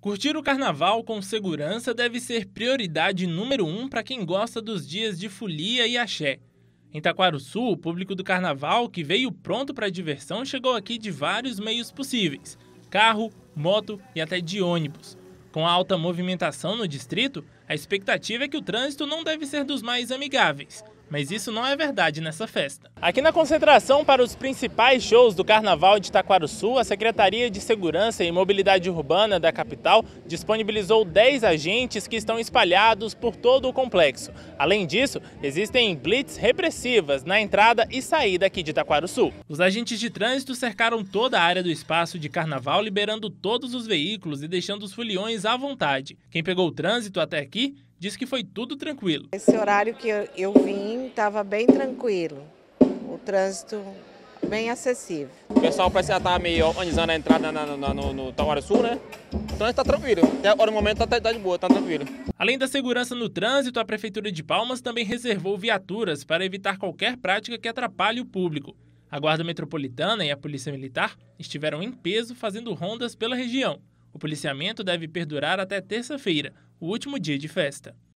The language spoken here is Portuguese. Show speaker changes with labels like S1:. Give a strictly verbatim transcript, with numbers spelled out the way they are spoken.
S1: Curtir o carnaval com segurança deve ser prioridade número um para quem gosta dos dias de folia e axé. Em Taquarussu, o público do carnaval, que veio pronto para a diversão, chegou aqui de vários meios possíveis: carro, moto e até de ônibus. Com a alta movimentação no distrito, a expectativa é que o trânsito não deve ser dos mais amigáveis. Mas isso não é verdade nessa festa. Aqui na concentração para os principais shows do Carnaval de Taquarussu, a Secretaria de Segurança e Mobilidade Urbana da capital disponibilizou dez agentes que estão espalhados por todo o complexo. Além disso, existem blitz repressivas na entrada e saída aqui de Taquarussu. Os agentes de trânsito cercaram toda a área do espaço de Carnaval, liberando todos os veículos e deixando os foliões à vontade. Quem pegou o trânsito até aqui diz que foi tudo tranquilo.
S2: Esse horário que eu, eu vim estava bem tranquilo, o trânsito bem acessível.
S3: O pessoal parece que já está meio organizando a entrada na, na, no, no Taquarussu, né? O trânsito está tranquilo, até agora no momento está tá de boa, está tranquilo.
S1: Além da segurança no trânsito, a Prefeitura de Palmas também reservou viaturas para evitar qualquer prática que atrapalhe o público. A Guarda Metropolitana e a Polícia Militar estiveram em peso fazendo rondas pela região. O policiamento deve perdurar até terça-feira, o último dia de festa.